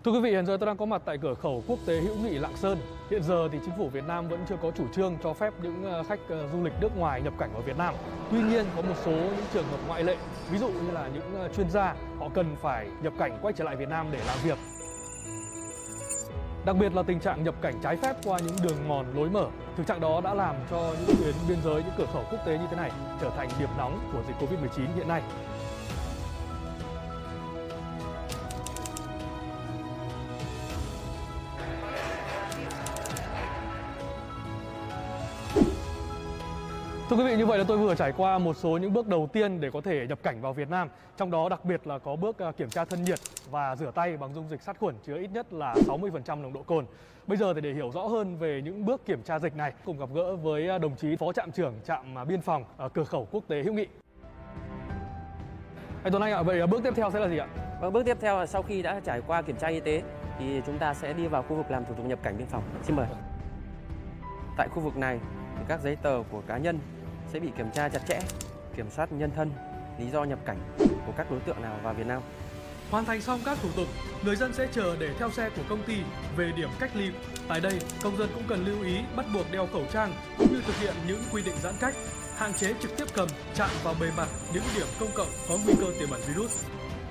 Thưa quý vị, hiện giờ tôi đang có mặt tại cửa khẩu quốc tế hữu nghị Lạng Sơn. Hiện giờ thì chính phủ Việt Nam vẫn chưa có chủ trương cho phép những khách du lịch nước ngoài nhập cảnh vào Việt Nam. Tuy nhiên, có một số những trường hợp ngoại lệ, ví dụ như là những chuyên gia, họ cần phải nhập cảnh quay trở lại Việt Nam để làm việc. Đặc biệt là tình trạng nhập cảnh trái phép qua những đường mòn lối mở. Thực trạng đó đã làm cho những tuyến biên giới, những cửa khẩu quốc tế như thế này trở thành điểm nóng của dịch Covid-19 hiện nay. Thưa quý vị, như vậy là tôi vừa trải qua một số những bước đầu tiên để có thể nhập cảnh vào Việt Nam. Trong đó đặc biệt là có bước kiểm tra thân nhiệt và rửa tay bằng dung dịch sát khuẩn chứa ít nhất là 60% nồng độ cồn. Bây giờ thì để hiểu rõ hơn về những bước kiểm tra dịch này, cùng gặp gỡ với đồng chí Phó Trạm trưởng Trạm Biên phòng ở cửa khẩu quốc tế hữu nghị. Anh Tuấn Anh ạ, vậy bước tiếp theo sẽ là gì ạ? Bước tiếp theo là sau khi đã trải qua kiểm tra y tế thì chúng ta sẽ đi vào khu vực làm thủ tục nhập cảnh biên phòng. Xin mời. Tại khu vực này thì các giấy tờ của cá nhân sẽ bị kiểm tra chặt chẽ, kiểm soát nhân thân, lý do nhập cảnh của các đối tượng nào vào Việt Nam. Hoàn thành xong các thủ tục, người dân sẽ chờ để theo xe của công ty về điểm cách ly. Tại đây, công dân cũng cần lưu ý bắt buộc đeo khẩu trang cũng như thực hiện những quy định giãn cách, hạn chế trực tiếp cầm, chạm vào bề mặt những điểm công cộng có nguy cơ tiềm ẩn virus.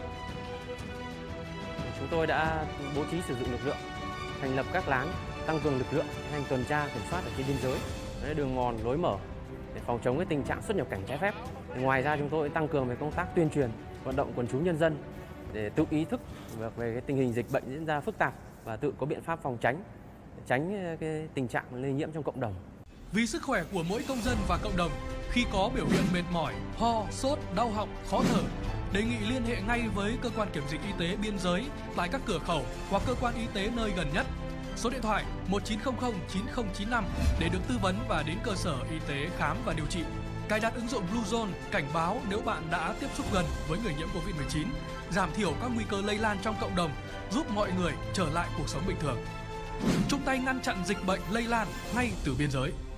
Chúng tôi đã bố trí sử dụng lực lượng, thành lập các lán, tăng cường lực lượng hành tuần tra kiểm soát ở trên biên giới, đường mòn lối mở để phòng chống cái tình trạng xuất nhập cảnh trái phép. Ngoài ra chúng tôi tăng cường về công tác tuyên truyền, vận động quần chúng nhân dân để tự ý thức về cái tình hình dịch bệnh diễn ra phức tạp và tự có biện pháp phòng tránh cái tình trạng lây nhiễm trong cộng đồng. Vì sức khỏe của mỗi công dân và cộng đồng, khi có biểu hiện mệt mỏi, ho, sốt, đau họng, khó thở, đề nghị liên hệ ngay với cơ quan kiểm dịch y tế biên giới tại các cửa khẩu hoặc cơ quan y tế nơi gần nhất. Số điện thoại 1900 9095 để được tư vấn và đến cơ sở y tế khám và điều trị. Cài đặt ứng dụng Bluezone cảnh báo nếu bạn đã tiếp xúc gần với người nhiễm Covid-19, giảm thiểu các nguy cơ lây lan trong cộng đồng, giúp mọi người trở lại cuộc sống bình thường. Chung tay ngăn chặn dịch bệnh lây lan ngay từ biên giới.